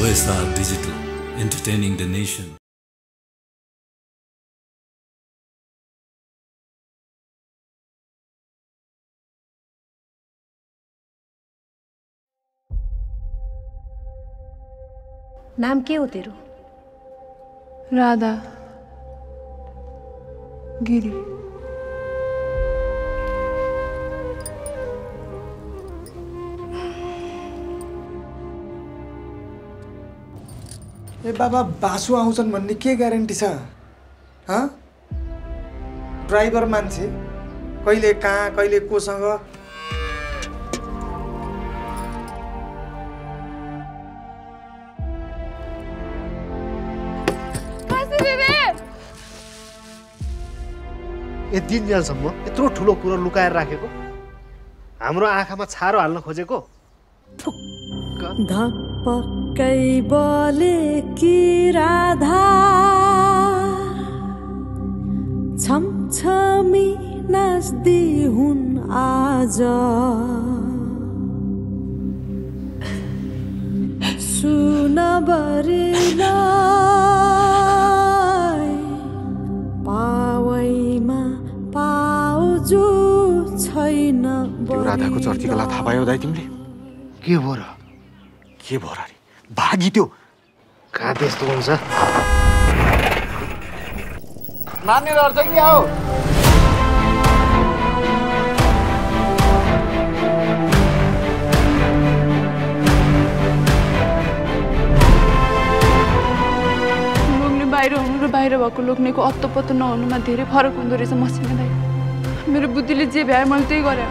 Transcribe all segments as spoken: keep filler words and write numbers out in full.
O S R Digital, entertaining the nation. नाम के हो तेरो? राधा गिरी। ए बाबा बासु आउँछन् भन्ने के ग्यारेन्टी छ? हँ? ड्राइभर मान्छे कहिले कहाँ कहिले कोसँग यति दिनसम्म यत्रो ठुलो कुरो लुकाएर राखेको, हाम्रो आँखामा छारो हाल्न खोजेको धपक्कै बोले कि राधा छमछमी नाच्दी हुन् आज सुनबरीलाई पावैमा पाउजु छैन। त्यो राधाको चर्ती कला थाहा पायो दाइ तिमीले? के भयो र? के भयो अरे? भागी त्यो। कहाँ त्यस्तो हुन्छ? मान्ने रहेछ कि आओ। लोग्ने बाहिर हुनु र बाहिर भएको लोग्नेको अत्तो पत्तो नहुनुमा धेरै फरक हुँदो रहेछ मसिनो दाइ। मेरो बुद्धिले जे भ्याए मैले त्यही गरेँ।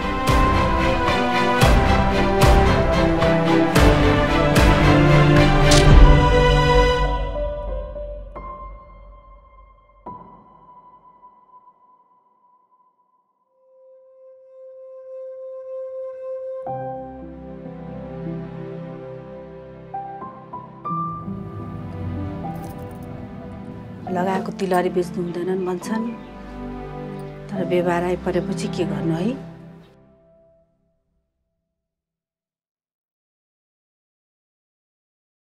लगाएको तिलहरी बेच्नु हुँदैनन् भन्छन्, तर व्यवहार आइपरेपछि के गर्नु है?